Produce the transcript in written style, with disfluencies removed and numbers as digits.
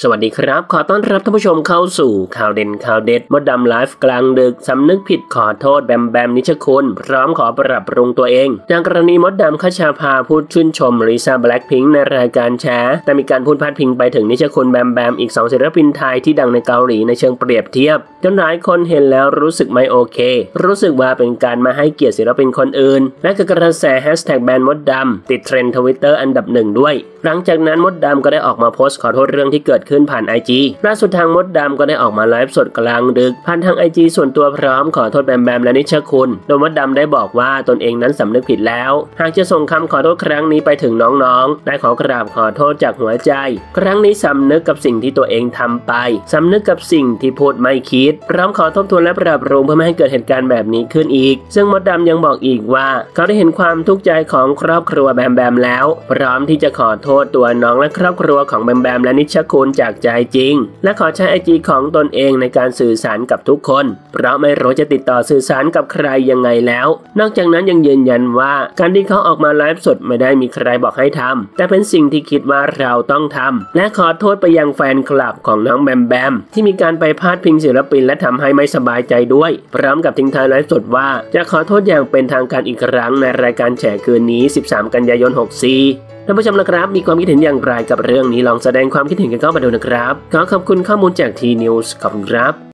สวัสดีครับขอต้อนรับท่านผู้ชมเข้าสู่ข่าวเด่นข่าวเด็ดมดดำไลฟ์กลางดึกสำนึกผิดขอโทษแบมแบมนิชคุณพร้อมขอปรับปรุงตัวเองจากกรณีมดดำคชาภาพูดชื่นชมลิซ่าแบล็คพิงค์ในรายการแฉแต่มีการพูดพาดพิงไปถึงนิชคุณแบมแบมอีก2ศิลปินไทยที่ดังในเกาหลีในเชิงเปรียบเทียบจนหลายคนเห็นแล้วรู้สึกไม่โอเครู้สึกว่าเป็นการมาให้เกียรติศิลปินคนอื่นและก็กระแสแฮชแท็กแบนมดดำติดเทรนด์ Twitter อันดับ1ด้วยหลังจากนั้นมดดำก็ได้ออกมาโพสต์ขอโทษเรื่องที่เกิดขึ้นผ่าน IG ล่าสุดทางมดดำก็ได้ออกมาไลฟ์สดกลางดึกผ่านทาง IG ส่วนตัวพร้อมขอโทษแบมแบมและนิชคุณโดยมดดำได้บอกว่าตนเองนั้นสำนึกผิดแล้วหากจะส่งคำขอโทษครั้งนี้ไปถึงน้องๆได้ขอกราบขอโทษจากหัวใจครั้งนี้สำนึกกับสิ่งที่ตัวเองทำไปสำนึกกับสิ่งที่พูดไม่คิดพร้อมขอทบทวนและปรับปรุงเพื่อไม่ให้เกิดเหตุการณ์แบบนี้ขึ้นอีกซึ่งมดดำยังบอกอีกว่าเขาได้เห็นความทุกข์ใจของครอบครัวแบมแบมแล้วพร้อมที่จะขอโทษตัวน้องและครอบครัวของแบมแบมและนิชคุณจากใจจริงและขอใช้ IG ของตนเองในการสื่อสารกับทุกคนเพราะไม่รู้จะติดต่อสื่อสารกับใครยังไงแล้วนอกจากนั้นยังยืนยันว่าการที่เขาออกมาไลฟ์สดไม่ได้มีใครบอกให้ทำแต่เป็นสิ่งที่คิดว่าเราต้องทำและขอโทษไปยังแฟนคลับของน้องแบมแบมที่มีการไปพาดพิงศิลปินและทำให้ไม่สบายใจด้วยพร้อมกับทิ้งท้ายไลฟ์สดว่าจะขอโทษอย่างเป็นทางการอีกครั้งในรายการแฉคืนนี้13 กันยายน 64ท่านผู้ชมนะครับมีความคิดเห็นอย่างไรกับเรื่องนี้ลองแสดงความคิดเห็นกันเข้ามาดูนะครับขอขอบคุณข้อมูลจากทีนิวส์ขอบคุณครับ